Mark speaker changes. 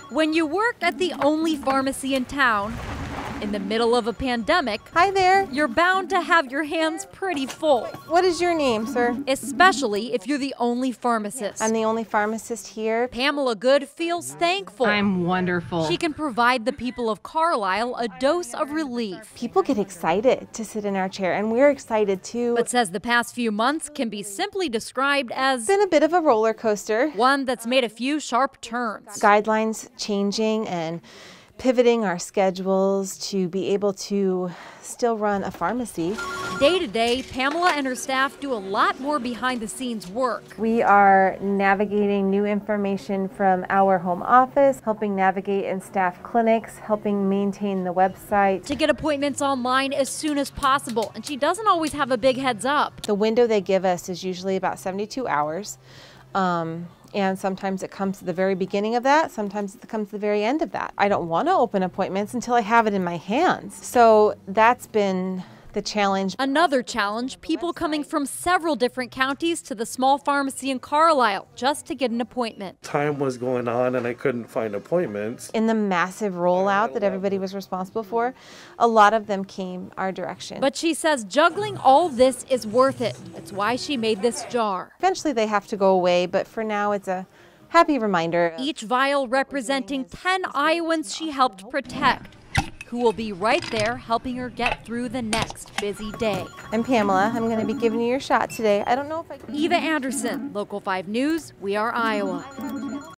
Speaker 1: When you work at the only pharmacy in town, in the middle of a pandemic,
Speaker 2: Hi there.
Speaker 1: you're bound to have your hands pretty full,
Speaker 2: What is your name, sir?
Speaker 1: especially if you're the only pharmacist.
Speaker 2: I'm the only pharmacist here.
Speaker 1: Pamela Good feels thankful.
Speaker 3: I'm wonderful.
Speaker 1: She can provide the people of Carlisle a dose of relief,
Speaker 2: People get excited to sit in our chair, and we're excited too.
Speaker 1: but says the past few months can be simply described as
Speaker 2: It's been a bit of a roller coaster.
Speaker 1: one that's made a few sharp turns.
Speaker 2: Guidelines changing and pivoting our schedules to be able to still run a pharmacy.
Speaker 1: Day to day, Pamela and her staff do a lot more behind the scenes work.
Speaker 2: We are navigating new information from our home office, helping navigate and staff clinics, helping maintain the website.
Speaker 1: To get appointments online as soon as possible, and she doesn't always have a big heads up.
Speaker 2: The window they give us is usually about 72 hours. And sometimes it comes to the very beginning of that, sometimes it comes to the very end of that. I don't want to open appointments until I have it in my hands. So that's been the challenge.
Speaker 1: Another challenge, people coming from several different counties to the small pharmacy in Carlisle just to get an appointment.
Speaker 4: Time was going on and I couldn't find appointments.
Speaker 2: In the massive rollout that everybody was responsible for, a lot of them came our direction.
Speaker 1: But she says juggling all this is worth it. That's why she made this jar.
Speaker 2: Eventually they have to go away, but for now it's a happy reminder.
Speaker 1: Each vial representing 10 Iowans she helped protect, who will be right there helping her get through the next busy day.
Speaker 2: I'm Pamela. I'm going to be giving you your shot today. I don't know if I can...
Speaker 1: Eva Anderson, Local 5 News, We Are Iowa.